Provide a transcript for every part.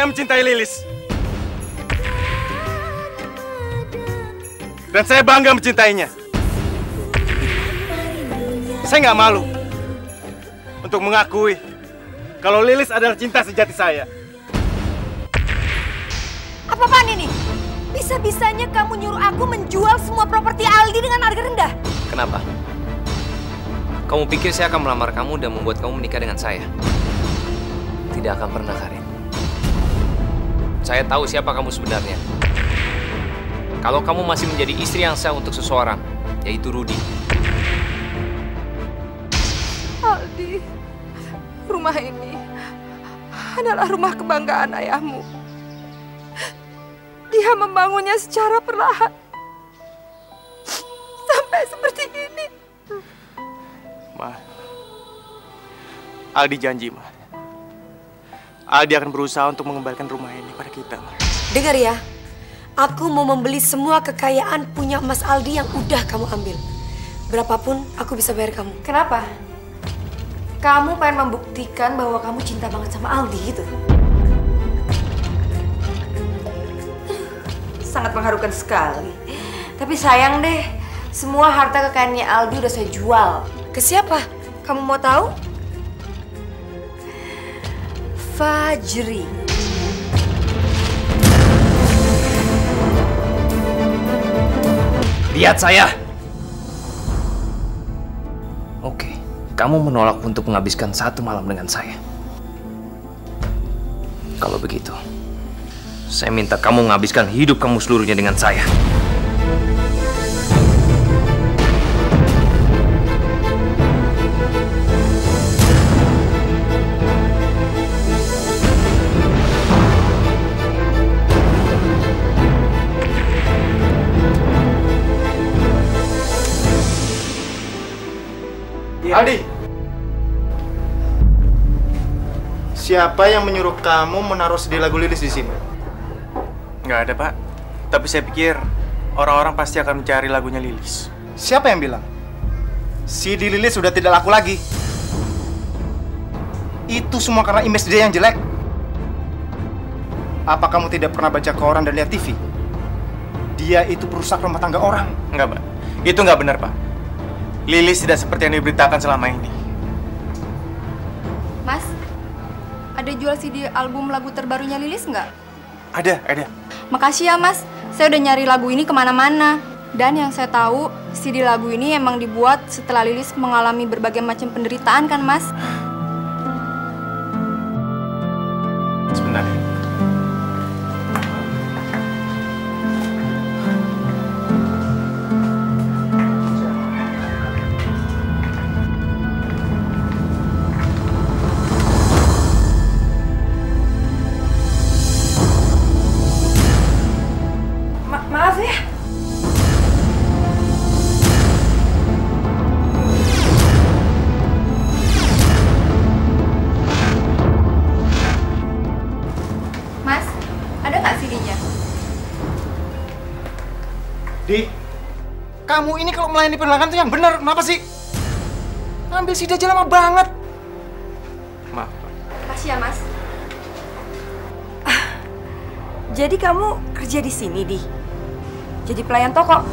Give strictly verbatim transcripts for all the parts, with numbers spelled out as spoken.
Saya mencintai Lilis. Dan saya bangga mencintainya. Saya nggak malu untuk mengakui kalau Lilis adalah cinta sejati saya. Apa-apaan ini? Bisa-bisanya kamu nyuruh aku menjual semua properti Aldi dengan harga rendah? Kenapa? Kamu pikir saya akan melamar kamu dan membuat kamu menikah dengan saya? Tidak akan pernah, Karin. Saya tahu siapa kamu sebenarnya. Kalau kamu masih menjadi istri yang sah untuk seseorang, yaitu Rudy. Aldi, rumah ini adalah rumah kebanggaan ayahmu. Dia membangunnya secara perlahan. Sampai seperti ini. Ma, Aldi janji, Ma. Aldi akan berusaha untuk mengembalikan rumah ini pada kita, Ma. Dengar ya, aku mau membeli semua kekayaan punya Mas Aldi yang udah kamu ambil. Berapapun aku bisa bayar kamu. Kenapa? Kamu pengen membuktikan bahwa kamu cinta banget sama Aldi gitu? Sangat mengharukan sekali. Tapi sayang deh, semua harta kekayaannya Aldi udah saya jual. Ke siapa? Kamu mau tahu? Fajri. Lihat saya! Oke, kamu menolak untuk menghabiskan satu malam dengan saya. Kalau begitu, saya minta kamu menghabiskan hidup kamu seluruhnya dengan saya. Aldi, siapa yang menyuruh kamu menaruh C D lagu Lilis di sini? Nggak ada, Pak. Tapi saya pikir orang-orang pasti akan mencari lagunya Lilis. Siapa yang bilang? C D Lilis sudah tidak laku lagi. Itu semua karena image dia yang jelek. Apa kamu tidak pernah baca koran dan lihat T V? Dia itu perusak rumah tangga orang. Enggak, Pak. Itu nggak benar, Pak. Lilis tidak seperti yang diberitakan selama ini. Mas, ada jual C D album lagu terbarunya Lilis nggak? Ada, ada. Makasih ya, Mas. Saya udah nyari lagu ini kemana-mana. Dan yang saya tahu, C D lagu ini emang dibuat setelah Lilis mengalami berbagai macam penderitaan kan, Mas? Sebentar. Maaf ya. Mas, ada nggak C D-nya? Di, kamu ini kalau melayani pelanggan tuh yang benar. Kenapa sih? Ngambil C D aja lama banget. Maaf, Pak. Makasih ya, Mas. Jadi kamu kerja di sini, Di? Jadi pelayan toko?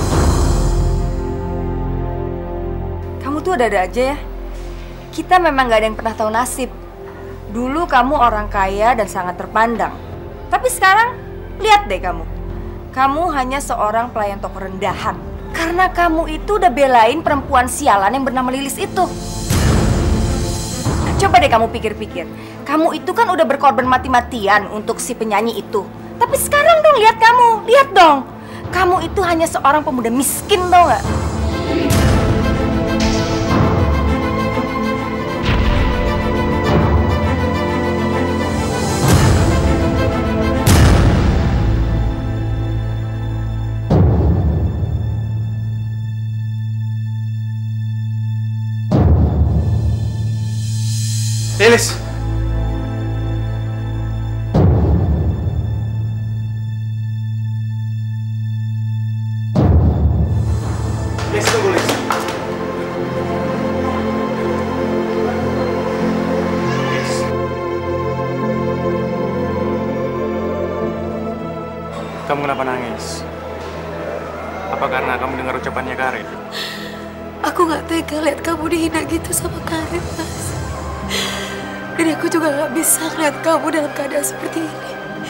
Kamu tuh ada-ada aja ya. Kita memang gak ada yang pernah tahu nasib. Dulu kamu orang kaya dan sangat terpandang. Tapi sekarang, lihat deh kamu. Kamu hanya seorang pelayan toko rendahan. Karena kamu itu udah belain perempuan sialan yang bernama Lilis itu. Coba deh kamu pikir-pikir. Kamu itu kan udah berkorban mati-matian untuk si penyanyi itu. Tapi sekarang dong, lihat kamu. Lihat dong. Kamu itu hanya seorang pemuda miskin, tau nggak? Lilis. Lilis, tunggu, Lilis. Lilis. Kamu kenapa nangis? Apa karena kamu dengar ucapannya Karin? Aku gak tega lihat kamu dihina gitu sama Karin, Mas. Dan aku juga gak bisa lihat kamu dalam keadaan seperti ini.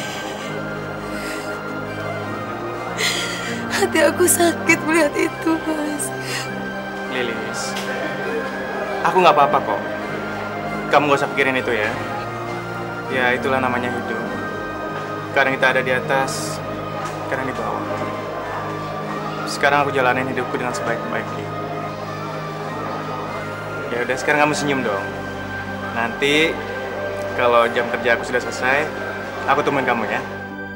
Hati aku sakit melihat itu, Mas. Lilis, aku nggak apa-apa kok. Kamu gak usah pikirin itu ya. Ya itulah namanya hidup. Kadang kita ada di atas, kadang di bawah. Sekarang aku jalanin hidupku dengan sebaik-baiknya. Ya udah, sekarang kamu senyum dong. Nanti kalau jam kerja aku sudah selesai, aku temuin kamu ya.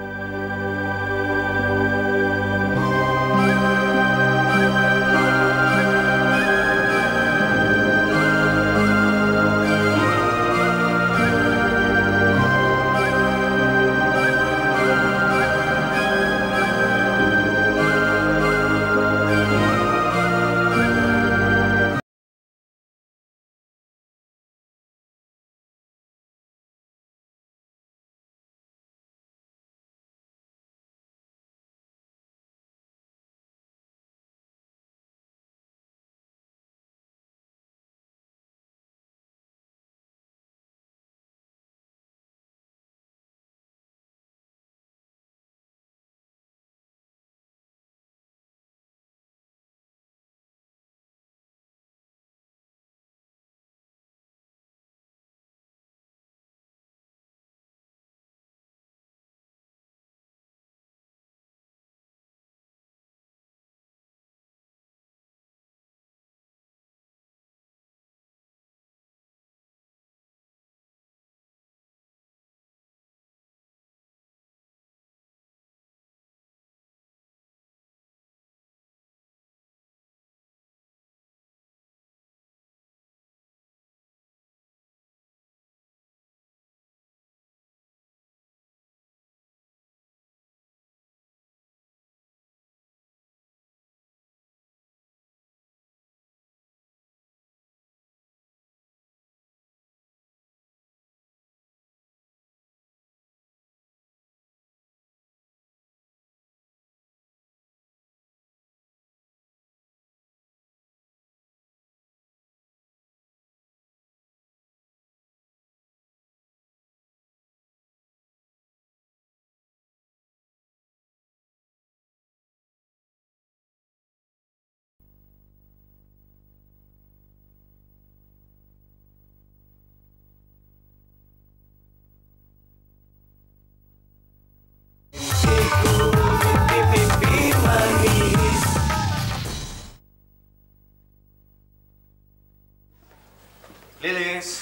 Lilis.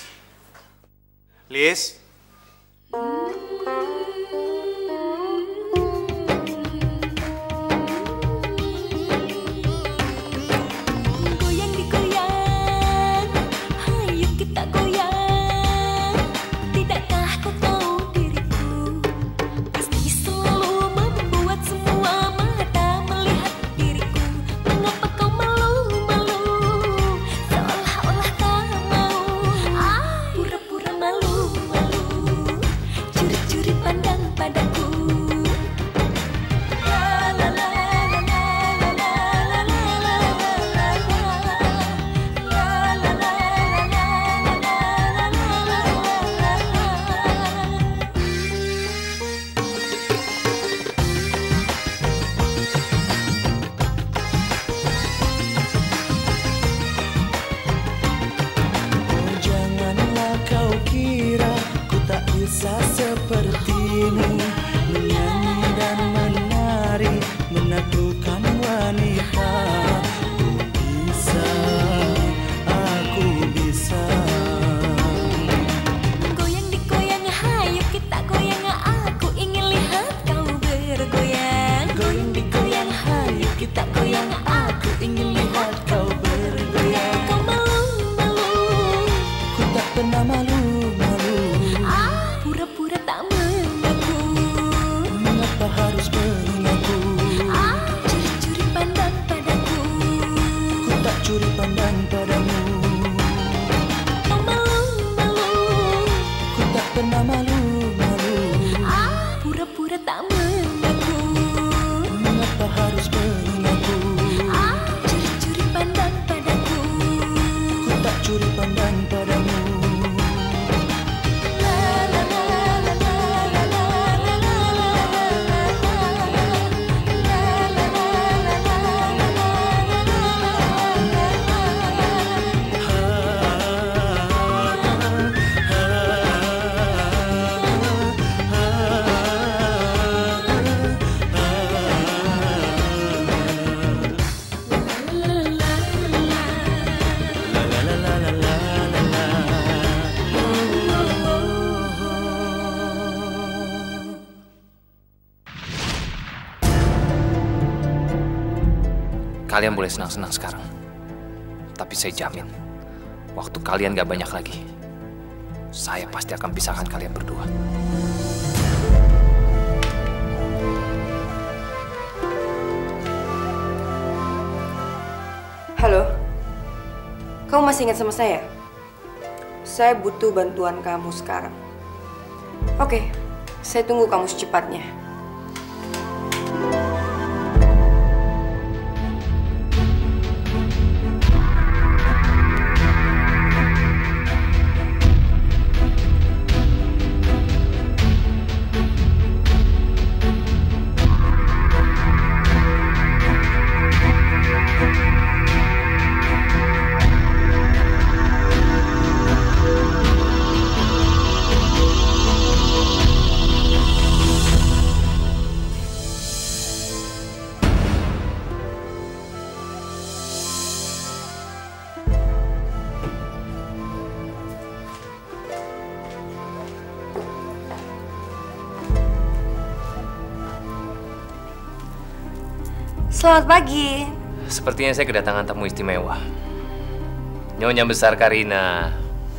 Lis. Goyang digoyang, hayu kita goyang. Tidakkah kau tahu diriku pasti selalu membuat semua mata melihat diriku. Mengapa kau malu-malu, seolah-olah tak mau, pura-pura malu-malu, curi-curi pandang padaku. Janganlah kau kira ku tak bisa sepertimu, menyanyi dan menari, menaklukkan wanita. Ku bisa, aku bisa. Goyang digoyang, hayu kita goyang. Aku ingin lihat kau bergoyang. Goyang digoyang, hayu kita goyang. Aku ingin lihat kau bergoyang. Kau malu-malu, Ku tak pernah malu-malu. pura-pura tak mengaku. Mengapa harus mengaku? Curi-curi pandang padaku. Ku tak curi pandang padamu. Kau malu-malu, Ku tak pernah malu-malu. pura-pura tak mengaku. kalian boleh senang-senang sekarang. Tapi saya jamin, waktu kalian gak banyak lagi, saya pasti akan pisahkan kalian berdua. Halo, kamu masih ingat sama saya? Saya butuh bantuan kamu sekarang. Oke, saya tunggu kamu secepatnya. Selamat pagi. Sepertinya saya kedatangan tamu istimewa. Nyonya besar Karina.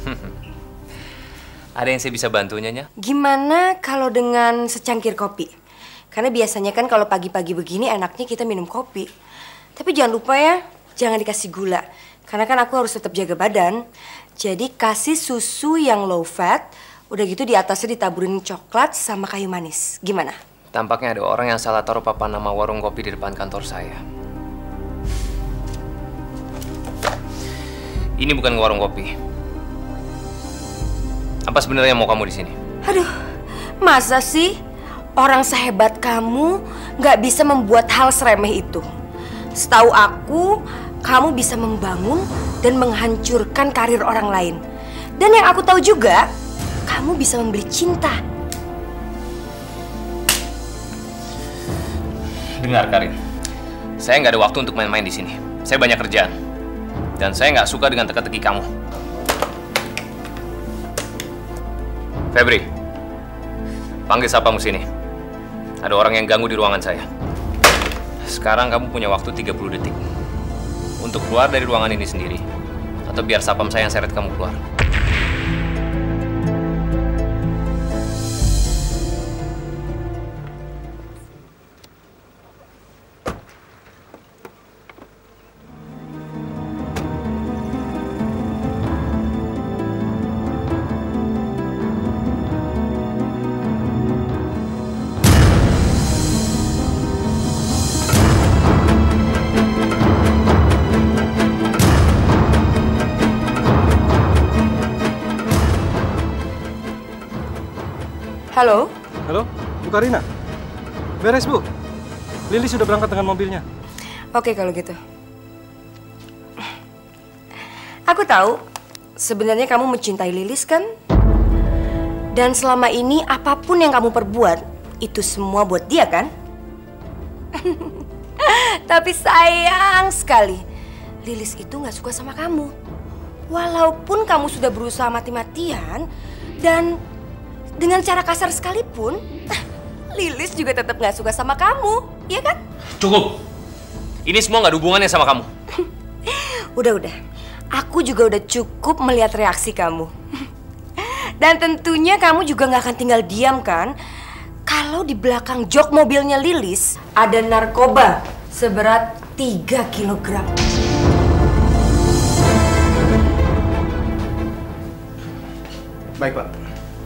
Ada yang saya bisa bantu, Nyonya? Gimana kalau dengan secangkir kopi? Karena biasanya kan kalau pagi-pagi begini enaknya kita minum kopi. Tapi jangan lupa ya, jangan dikasih gula. Karena kan aku harus tetap jaga badan. Jadi kasih susu yang low fat. Udah gitu di atasnya ditaburin coklat sama kayu manis. Gimana? Tampaknya ada orang yang salah taruh papan nama warung kopi di depan kantor saya. Ini bukan warung kopi. Apa sebenarnya mau kamu di sini? Aduh, masa sih orang sehebat kamu nggak bisa membuat hal seremeh itu? Setahu aku, kamu bisa membangun dan menghancurkan karir orang lain. Dan yang aku tahu juga, kamu bisa membeli cinta. Dengar, Karin. Saya nggak ada waktu untuk main-main di sini. Saya banyak kerjaan. Dan saya nggak suka dengan teka-teki kamu. Febri, panggil sapamu sini. Ada orang yang ganggu di ruangan saya. Sekarang kamu punya waktu tiga puluh detik. Untuk keluar dari ruangan ini sendiri. Atau biar sapam saya yang seret kamu keluar. Halo? Halo, Bu Karina. Beres, Bu. Lili sudah berangkat dengan mobilnya. Oke kalau gitu. Aku tahu sebenarnya kamu mencintai Lilis kan? Dan selama ini apapun yang kamu perbuat itu semua buat dia kan? Tapi sayang sekali Lilis itu nggak suka sama kamu. Walaupun kamu sudah berusaha mati-matian dan dengan cara kasar sekalipun, Lilis juga tetap nggak suka sama kamu, iya kan? Cukup. Ini semua nggak ada hubungannya sama kamu. Udah-udah, aku juga udah cukup melihat reaksi kamu. Dan tentunya kamu juga nggak akan tinggal diam kan? Kalau di belakang jok mobilnya Lilis ada narkoba seberat tiga kilogram. Baik, Pak.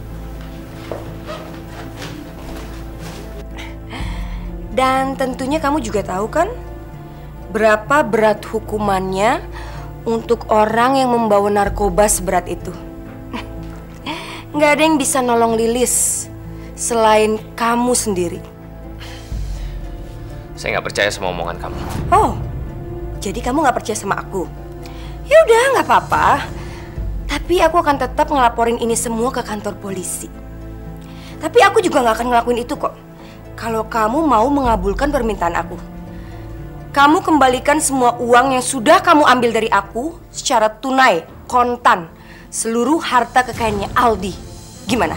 Dan tentunya kamu juga tahu kan berapa berat hukumannya untuk orang yang membawa narkoba seberat itu. Nggak ada yang bisa nolong Lilis selain kamu sendiri. Saya nggak percaya sama omongan kamu. Oh, jadi kamu nggak percaya sama aku? Ya udah, nggak apa-apa. Tapi aku akan tetap ngelaporin ini semua ke kantor polisi. Tapi aku juga nggak akan ngelakuin itu kok. Kalau kamu mau mengabulkan permintaan aku, kamu kembalikan semua uang yang sudah kamu ambil dari aku secara tunai, kontan, seluruh harta kekayaannya Aldi. Gimana?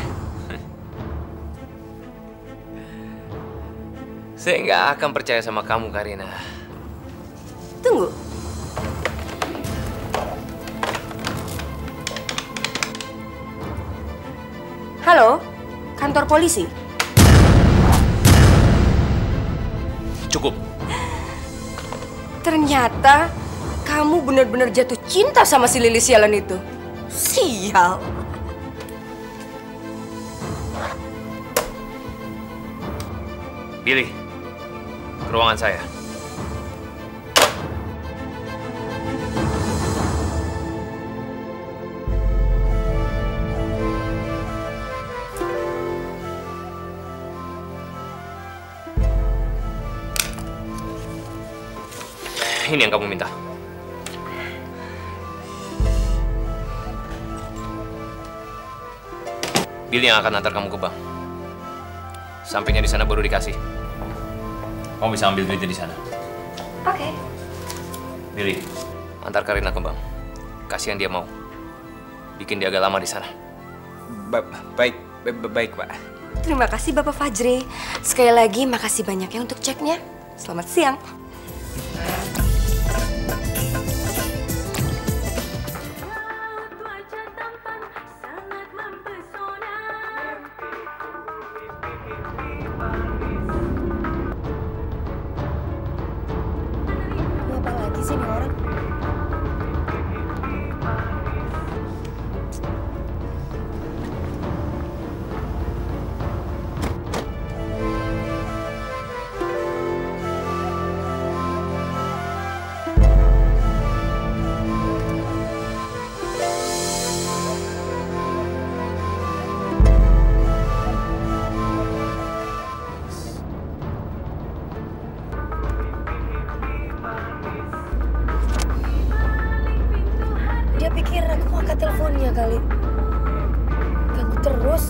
Saya nggak akan percaya sama kamu, Karina. Tunggu tunggu. Halo, kantor polisi. Cukup. Ternyata kamu benar-benar jatuh cinta sama si Lili sialan itu. Sial. Billy, ke ruangan saya. Ini yang kamu minta. Billy yang akan antar kamu ke bank. Sampainya di sana baru dikasih. Kamu bisa ambil duitnya di sana. Oke. Okay. Billy, antar Karina ke bank. Kasih yang dia mau. Bikin dia agak lama di sana. Ba baik, ba baik, Pak. Terima kasih Bapak Fajri. Sekali lagi makasih banyak ya untuk ceknya. Selamat siang. Dia pikir aku mau angkat teleponnya kali. Ganggu terus.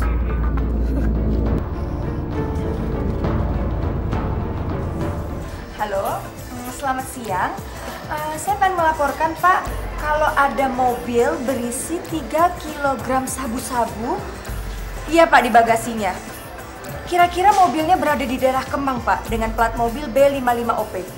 Halo, selamat siang. Uh, saya pengen melaporkan Pak, kalau ada mobil berisi tiga kilogram sabu-sabu. Iya Pak, di bagasinya. Kira-kira mobilnya berada di daerah Kemang Pak, dengan plat mobil B lima lima O P.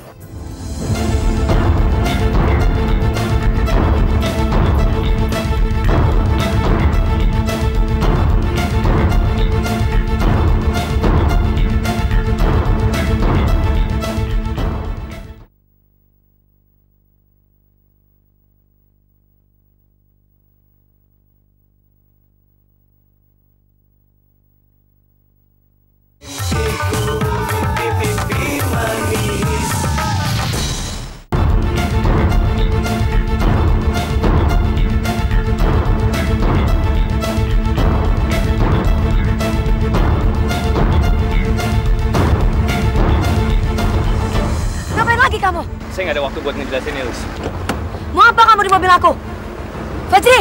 Saya nggak ada waktu buat ngejelasin ya, Lus. Mau apa kamu di mobil aku? Fajri!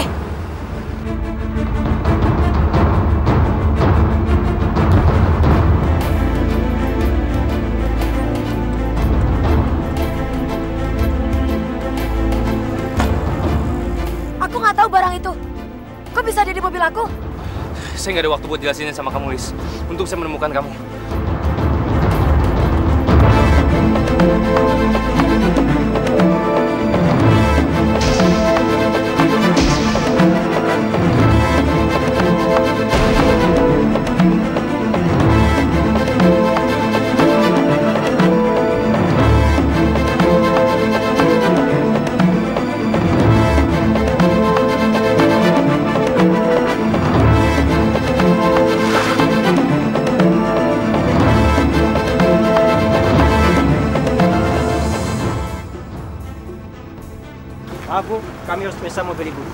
Aku nggak tahu barang itu. Kok bisa ada di mobil aku? Saya nggak ada waktu buat jelasin sama kamu, Lis. Untuk saya menemukan kamu. Maaf Bu, kami harus periksa mobil Ibu.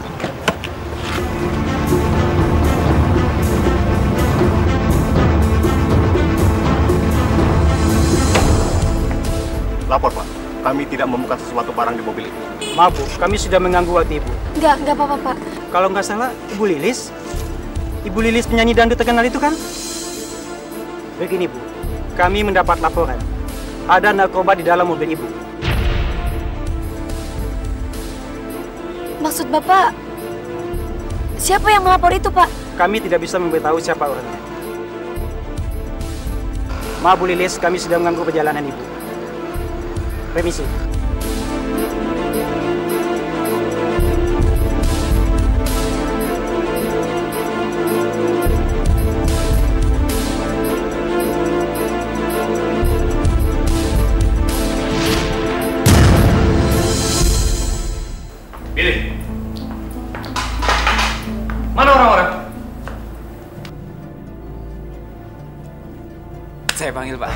Lapor Pak, kami tidak menemukan sesuatu barang di mobil itu. Maaf Bu, kami sudah mengganggu waktu Ibu. Enggak, enggak apa-apa Pak. Kalau nggak salah, Ibu Lilis? Ibu Lilis penyanyi dangdut terkenal itu kan? Begini Bu, kami mendapat laporan. Ada narkoba di dalam mobil Ibu. Maksud Bapak, siapa yang melapor itu, Pak? Kami tidak bisa memberitahu siapa orangnya. Maaf Bu Lilis, kami sudah mengganggu perjalanan Ibu. Permisi. Mana orang-orang? Saya panggil, Pak.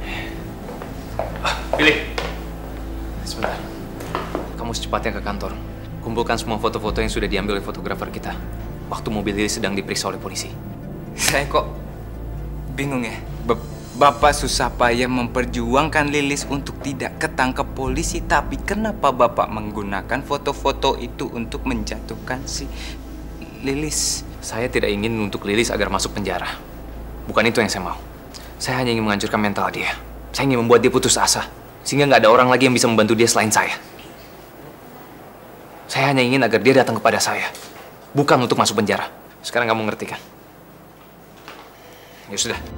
Pilih. Sebentar. Kamu secepatnya ke kantor. Kumpulkan semua foto-foto yang sudah diambil oleh fotografer kita waktu mobil Lilis sedang diperiksa oleh polisi. Saya kok bingung ya. Ba- Bapak susah payah memperjuangkan Lilis untuk tidak ketangkep polisi, tapi kenapa Bapak menggunakan foto-foto itu untuk menjatuhkan si Lilis? Saya tidak ingin untuk Lilis agar masuk penjara. Bukan itu yang saya mau. Saya hanya ingin menghancurkan mental dia. Saya ingin membuat dia putus asa, sehingga nggak ada orang lagi yang bisa membantu dia selain saya. Saya hanya ingin agar dia datang kepada saya, bukan untuk masuk penjara. Sekarang kamu ngerti kan? Ya sudah.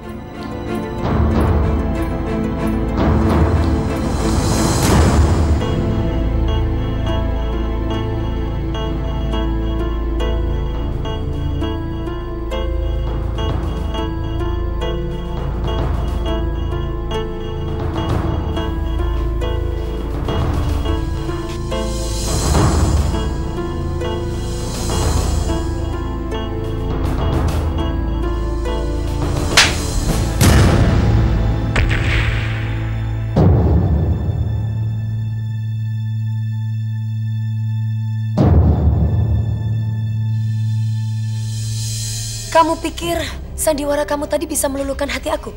Kamu pikir sandiwara kamu tadi bisa meluluhkan hati aku?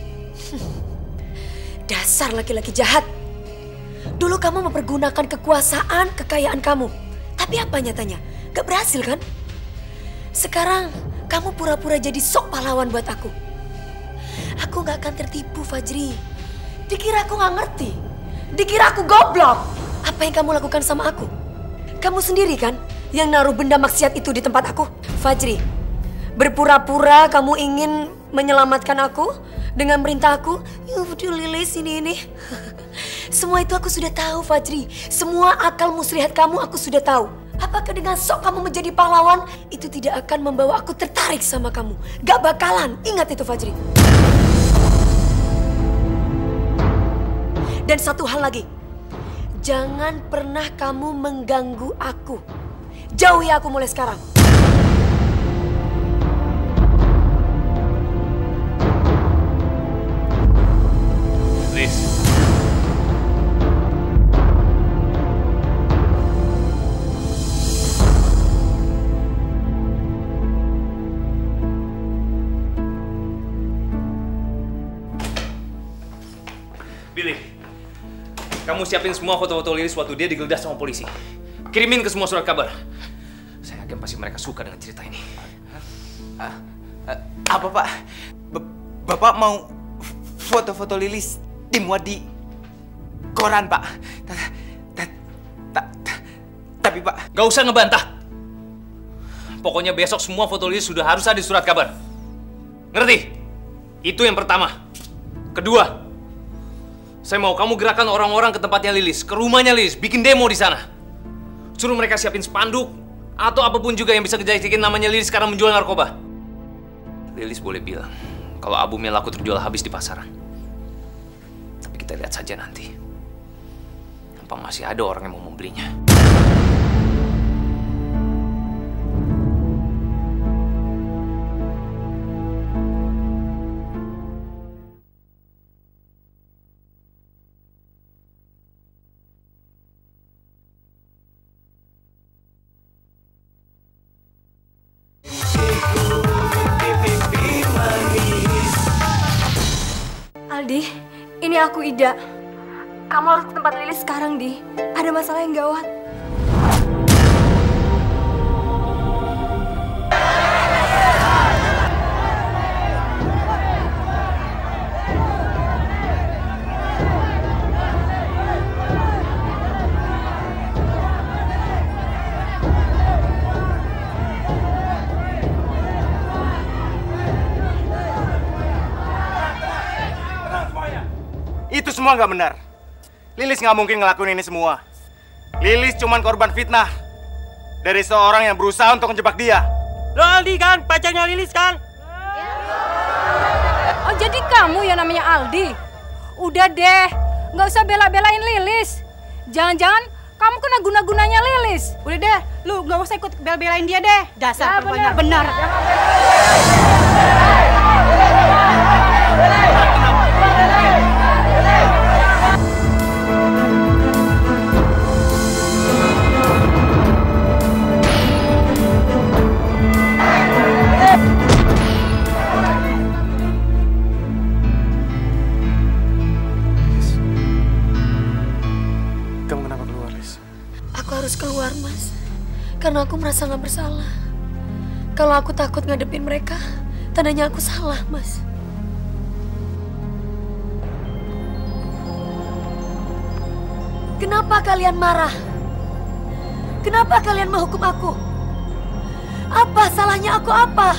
Dasar laki-laki jahat. Dulu kamu mempergunakan kekuasaan, kekayaan kamu. Tapi apa nyatanya? Gak berhasil kan? Sekarang kamu pura-pura jadi sok pahlawan buat aku. Aku gak akan tertipu, Fajri. Dikira aku gak ngerti. Dikira aku goblok. Apa yang kamu lakukan sama aku? Kamu sendiri kan yang naruh benda maksiat itu di tempat aku? Fajri, berpura-pura kamu ingin menyelamatkan aku dengan merintah aku, yaudah Lilis ini ini. Semua itu aku sudah tahu, Fajri. Semua akal muslihat kamu aku sudah tahu. Apakah dengan sok kamu menjadi pahlawan itu tidak akan membawa aku tertarik sama kamu? Gak bakalan. Ingat itu, Fajri. Dan satu hal lagi, jangan pernah kamu mengganggu aku. Jauhi aku mulai sekarang. Lilis. Billy, kamu siapin semua foto-foto Lilis waktu dia digeledah sama polisi. Kirimin ke semua surat kabar. Saya yakin pasti mereka suka dengan cerita ini. Uh, uh, apa, Pak? B- Bapak mau foto-foto Lilis dimuat di koran, Pak? Tapi, Pak... Gak usah ngebantah. Pokoknya besok semua foto Lilis sudah harus ada di surat kabar. Ngerti? Itu yang pertama. Kedua, saya mau kamu gerakan orang-orang ke tempatnya Lilis, ke rumahnya Lilis, bikin demo di sana. Suruh mereka siapin spanduk atau apapun juga yang bisa ngejadiin namanya Lilis sekarang menjual narkoba. Lilis boleh bilang kalau albumnya laku terjual habis di pasaran. Tapi kita lihat saja nanti. Apa masih ada orang yang mau membelinya? Aldi, ini aku Ida. Kamu harus ke tempat Lilis sekarang, Di. Ada masalah yang gawat. Itu semua nggak benar. Lilis nggak mungkin ngelakuin ini semua. Lilis cuman korban fitnah dari seorang yang berusaha untuk menjebak dia. Lo Aldi kan, pacarnya Lilis kan? Oh, jadi kamu yang namanya Aldi? Udah deh, nggak usah bela-belain Lilis. Jangan-jangan kamu kena guna-gunanya Lilis. Lilis, udah deh, lu nggak usah ikut bel-belain dia deh. Dasar perempuan nggak benar. Kamu kenapa keluar, Lis? Aku harus keluar, Mas. Karena aku merasa nggak bersalah. Kalau aku takut ngadepin mereka, tandanya aku salah, Mas. Kenapa kalian marah? Kenapa kalian menghukum aku? Apa salahnya aku apa?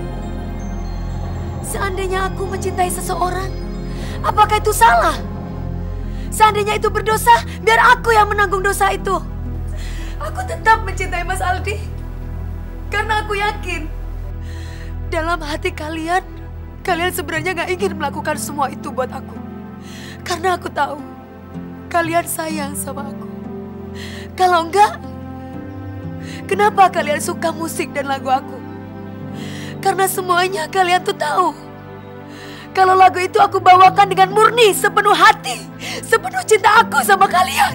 Seandainya aku mencintai seseorang, apakah itu salah? Seandainya itu berdosa, biar aku yang menanggung dosa itu. Aku tetap mencintai Mas Aldi. Karena aku yakin, dalam hati kalian, kalian sebenarnya gak ingin melakukan semua itu buat aku. Karena aku tahu, kalian sayang sama aku. Kalau enggak, kenapa kalian suka musik dan lagu aku? Karena semuanya kalian tuh tahu, kalau lagu itu aku bawakan dengan murni, sepenuh hati, sepenuh cinta aku sama kalian.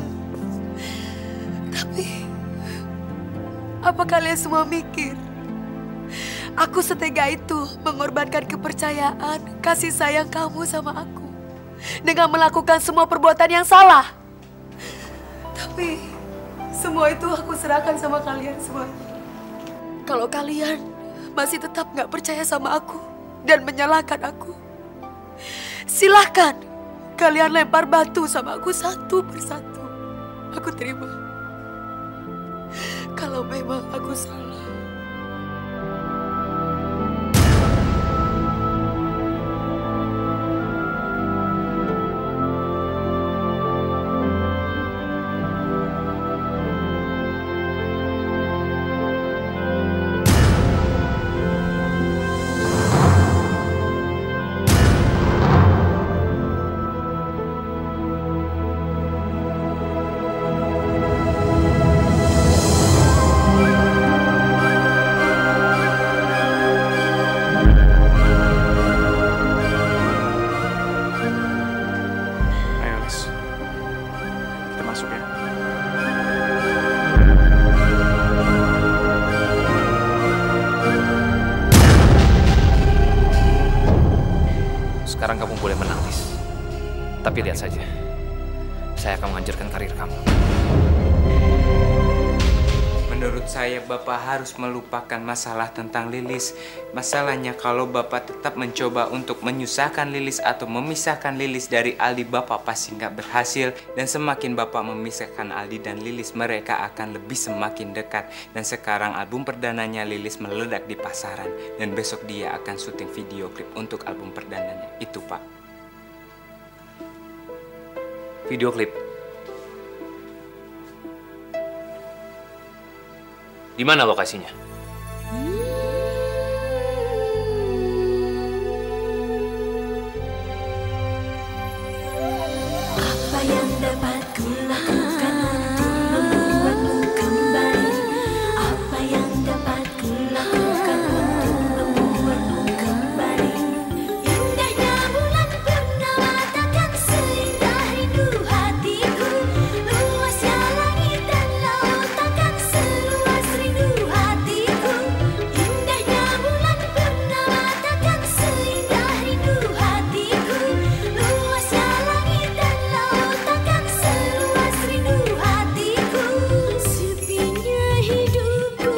Tapi, apa kalian semua mikir, aku setega itu mengorbankan kepercayaan, kasih sayang kamu sama aku, dengan melakukan semua perbuatan yang salah? Tapi, semua itu aku serahkan sama kalian semua. Kalau kalian masih tetap gak percaya sama aku dan menyalahkan aku, silahkan kalian lempar batu sama aku satu persatu. Aku terima. Kalau memang aku salah. Sekarang kamu boleh menangis. Tapi lihat saja, saya akan menghancurkan karir kamu. Menurut saya Bapak harus melupakan masalah tentang Lilis. Masalahnya kalau Bapak tetap mencoba untuk menyusahkan Lilis atau memisahkan Lilis dari Aldi, Bapak pasti nggak berhasil. Dan semakin Bapak memisahkan Aldi dan Lilis, mereka akan lebih semakin dekat. Dan sekarang album perdananya Lilis meledak di pasaran. Dan besok dia akan syuting video klip untuk album perdananya. Itu Pak. Video klip? Di mana lokasinya? Apa yang dapat kulakukan untuk membuatmu kembali? Apa yang dapat kulakukan untuk membuatmu kembali? Indahnya bulan purnama takkan seindah rindu hatiku. Luasnya langit dan laut takkan seluas rindu hatiku. Indahnya bulan purnama takkan seindah rindu hatiku. Luasnya langit dan laut takkan seluas rindu hatiku. Sepinya hidupku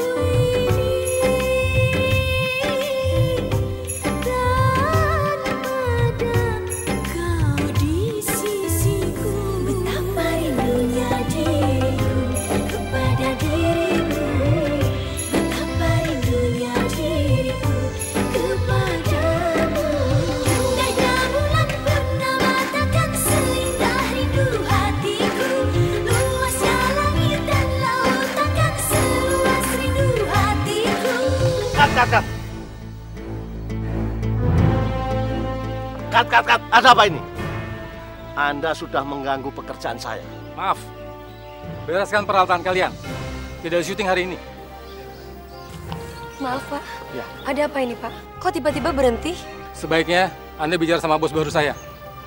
ini tanpa ada kau di sisiku. Betapa rindunya diriku kepada dirimu. Betapa rindunya diriku kepadamu. Indahnya bulan purnama takkan seindah rindu hatiku. Luasnya langit dan laut takkan seluas rindu hatiku. Kat, kat, kat. Kat, kat, kat. Ada apa ini? Anda sudah mengganggu pekerjaan saya. Maaf, bereskan peralatan kalian. Tidak ada syuting hari ini. Maaf, Pak. Ya. Ada apa ini, Pak? Kok tiba-tiba berhenti? Sebaiknya Anda bicara sama bos baru saya.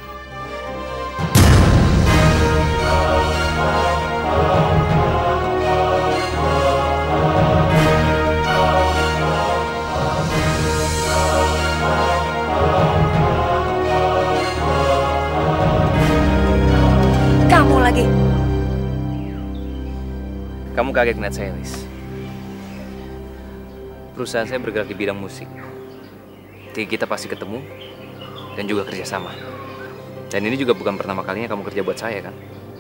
Kamu lagi. Kamu kaget ngeliat saya, Lis. Perusahaan saya bergerak di bidang musik. Jadi kita pasti ketemu dan juga kerjasama. Dan ini juga bukan pertama kalinya kamu kerja buat saya, kan?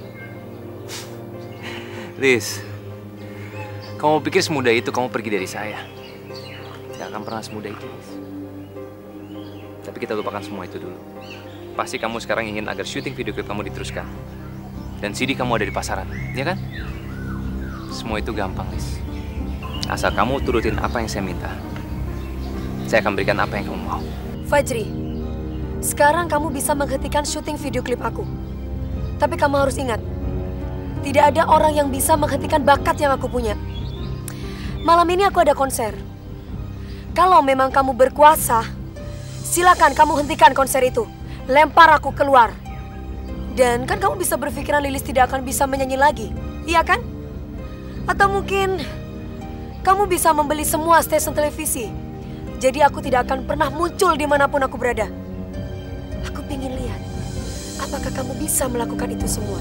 Lis, kamu pikir semudah itu kamu pergi dari saya? Tidak akan pernah semudah itu, Lis. Tapi kita lupakan semua itu dulu. Pasti kamu sekarang ingin agar syuting video klip kamu diteruskan. Dan C D kamu ada di pasaran, ya kan? Semua itu gampang, Lis. Asal kamu turutin apa yang saya minta. Saya akan berikan apa yang kamu mau. Fajri, sekarang kamu bisa menghentikan syuting video klip aku. Tapi kamu harus ingat, tidak ada orang yang bisa menghentikan bakat yang aku punya. Malam ini aku ada konser. Kalau memang kamu berkuasa, silakan kamu hentikan konser itu. Lempar aku keluar. Dan kan kamu bisa berpikiran Lilis tidak akan bisa menyanyi lagi, iya kan? Atau mungkin kamu bisa membeli semua stasiun televisi. Jadi aku tidak akan pernah muncul dimanapun aku berada. Aku ingin lihat, apakah kamu bisa melakukan itu semua?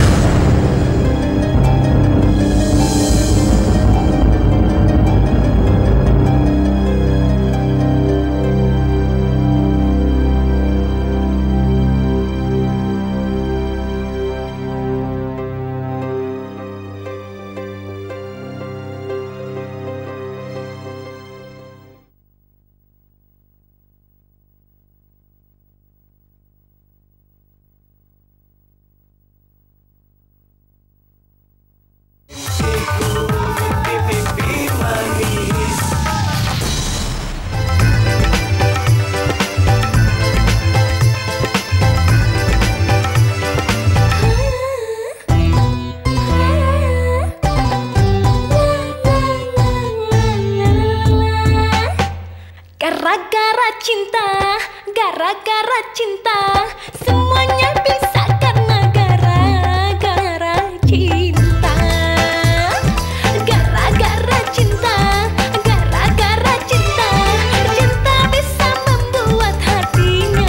Gara-gara cinta, gara-gara cinta, semuanya bisa karena gara-gara cinta. Gara-gara cinta, gara-gara cinta, cinta bisa membuat hatinya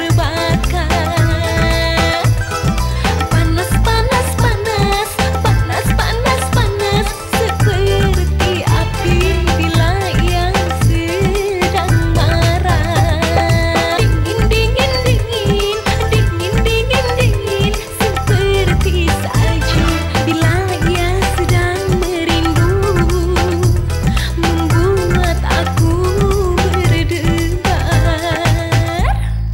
terbakar. Panas, panas, panas, panas, panas, panas, seperti api bila ia sedang marah. Dingin, dingin, dingin, dingin, dingin, dingin, seperti salju bila ia sedang merindu, membuat aku berdebar.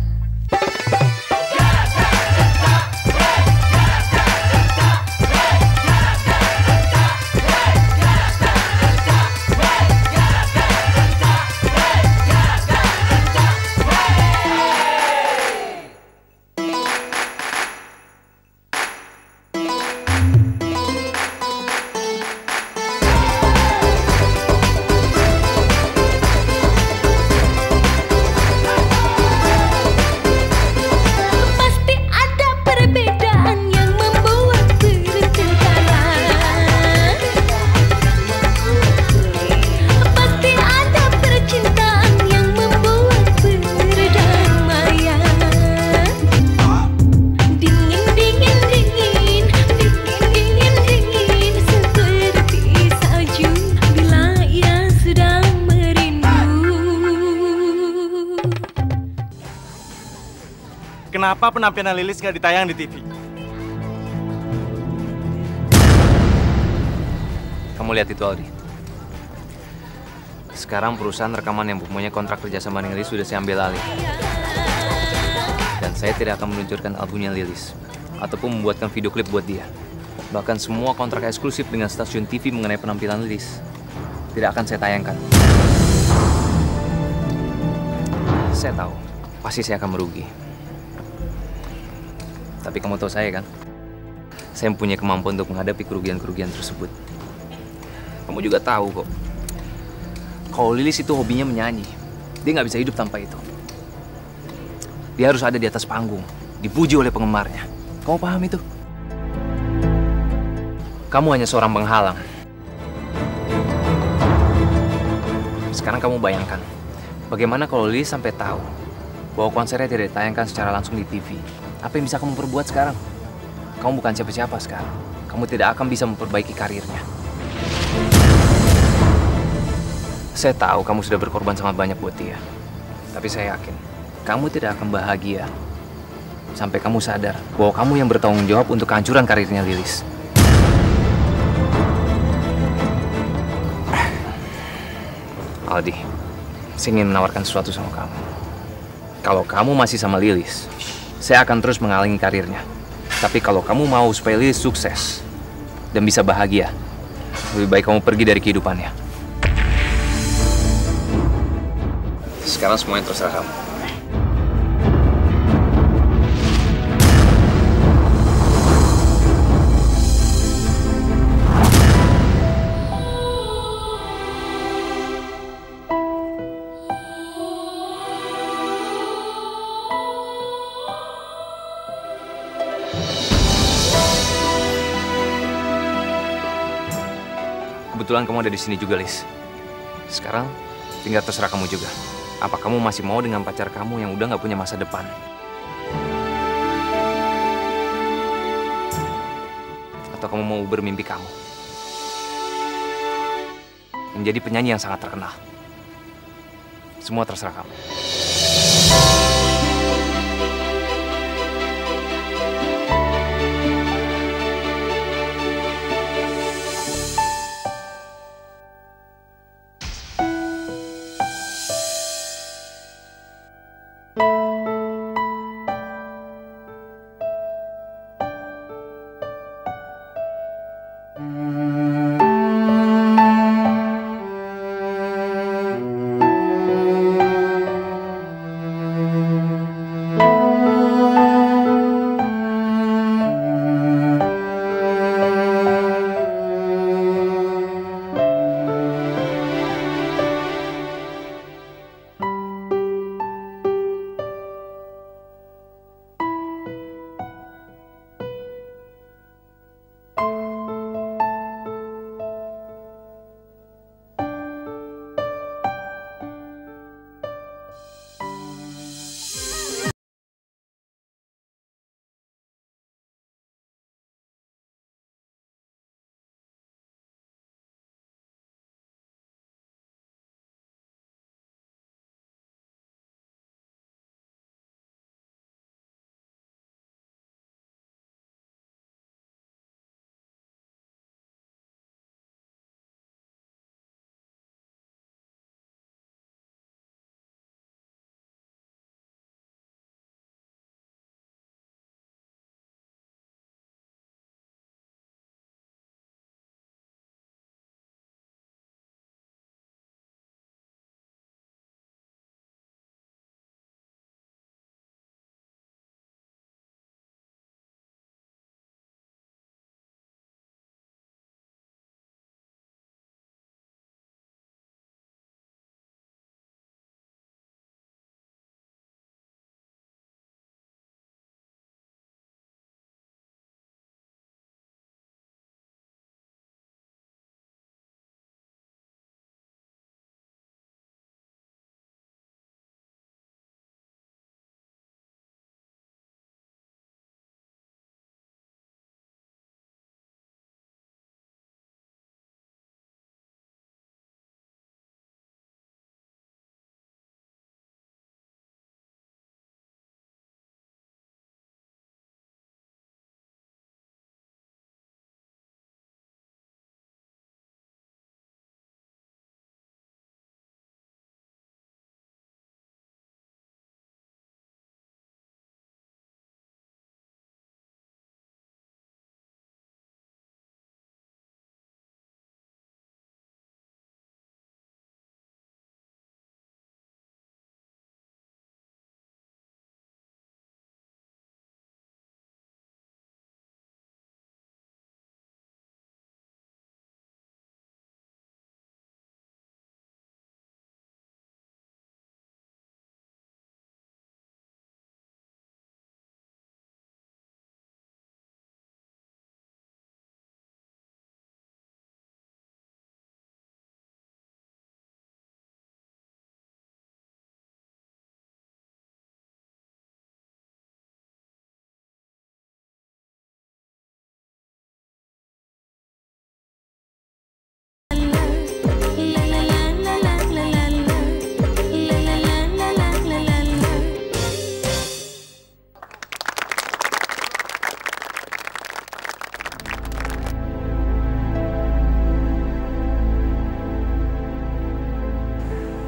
Pasti ada perbedaan yang membuat pertengkaran. Pasti ada percintaan yang membuat perdamaian. Dingin, dingin, dingin, dingin, dingin, dingin, seperti salju bila ia sedang merindu. Kenapa penampilan Lilis nggak ditayang di T V? Kamu lihat itu, Aldi. Sekarang perusahaan rekaman yang mempunyai kontrak kerjasama dengan Lilis sudah saya ambil alih. Dan saya tidak akan meluncurkan albumnya Lilis ataupun membuatkan video klip buat dia. Bahkan semua kontrak eksklusif dengan stasiun T V mengenai penampilan Lilis tidak akan saya tayangkan. Saya tahu, pasti saya akan merugi. Tapi kamu tahu saya kan? Saya mempunyai kemampuan untuk menghadapi kerugian-kerugian tersebut. Kamu juga tahu kok. Kalau Lilis itu hobinya menyanyi. Dia nggak bisa hidup tanpa itu. Dia harus ada di atas panggung, dipuji oleh penggemarnya. Kamu paham itu? Kamu hanya seorang penghalang. Sekarang kamu bayangkan, bagaimana kalau Lilis sampai tahu bahwa konsernya tidak ditayangkan secara langsung di T V. Apa yang bisa kamu perbuat sekarang? Kamu bukan siapa-siapa sekarang. Kamu tidak akan bisa memperbaiki karirnya. Saya tahu kamu sudah berkorban sangat banyak buat dia. Tapi saya yakin, kamu tidak akan bahagia sampai kamu sadar bahwa kamu yang bertanggung jawab untuk kehancuran karirnya Lilis. Aldi, saya ingin menawarkan sesuatu sama kamu. Kalau kamu masih sama Lilis, saya akan terus menghalangi karirnya. Tapi kalau kamu mau supaya Lilis sukses dan bisa bahagia, lebih baik kamu pergi dari kehidupannya. Sekarang semuanya terserah kamu. Kebetulan kamu ada di sini juga, Lis. Sekarang tinggal terserah kamu juga. Apa kamu masih mau dengan pacar kamu yang udah gak punya masa depan? Atau kamu mau bermimpi kamu menjadi penyanyi yang sangat terkenal? Semua terserah kamu.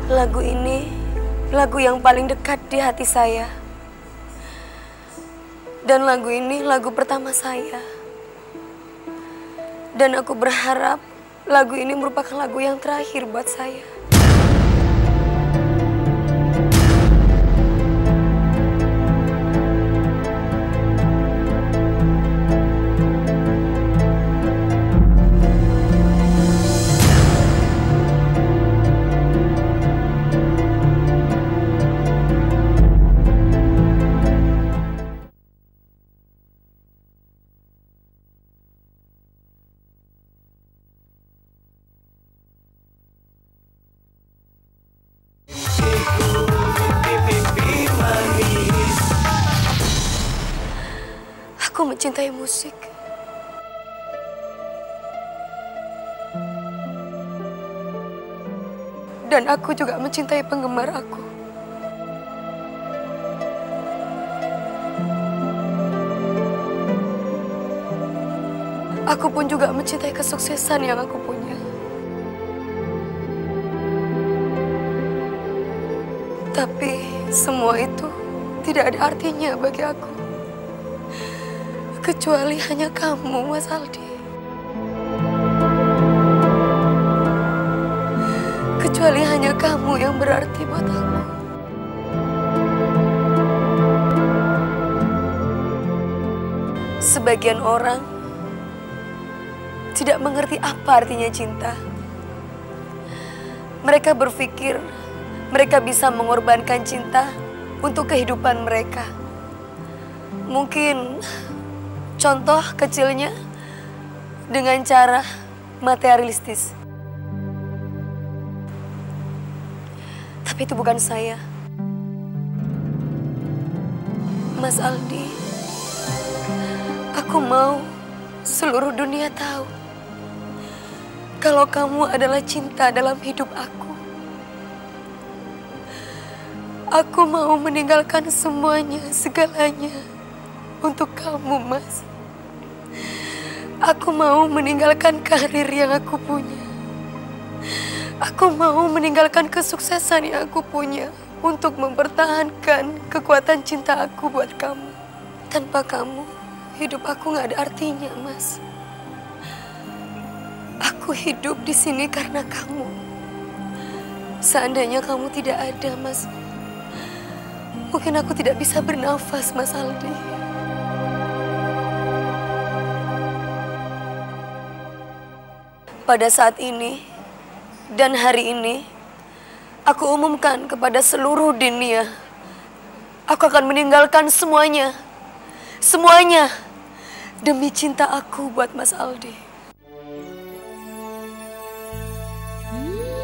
Lagu ini lagu yang paling dekat di hati saya. Dan lagu ini lagu pertama saya. Dan aku berharap lagu ini merupakan lagu yang terakhir buat saya. Aku mencintai musik. Dan aku juga mencintai penggemar aku. Aku pun juga mencintai kesuksesan yang aku punya. Tapi semua itu tidak ada artinya bagi aku. Kecuali hanya kamu, Mas Aldi. Kecuali hanya kamu yang berarti buat aku. Sebagian orang tidak mengerti apa artinya cinta. Mereka berpikir mereka bisa mengorbankan cinta untuk kehidupan mereka. Mungkin contoh kecilnya dengan cara materialistis. Tapi itu bukan saya. Mas Aldi, aku mau seluruh dunia tahu kalau kamu adalah cinta dalam hidup aku. Aku mau meninggalkan semuanya, segalanya untuk kamu, Mas. Aku mau meninggalkan karir yang aku punya. Aku mau meninggalkan kesuksesan yang aku punya untuk mempertahankan kekuatan cinta aku buat kamu. Tanpa kamu, hidup aku gak ada artinya, Mas. Aku hidup di sini karena kamu. Seandainya kamu tidak ada, Mas, mungkin aku tidak bisa bernafas, Mas Aldi. Pada saat ini dan hari ini, aku umumkan kepada seluruh dunia, aku akan meninggalkan semuanya, semuanya demi cinta aku buat Mas Aldi. Hmm.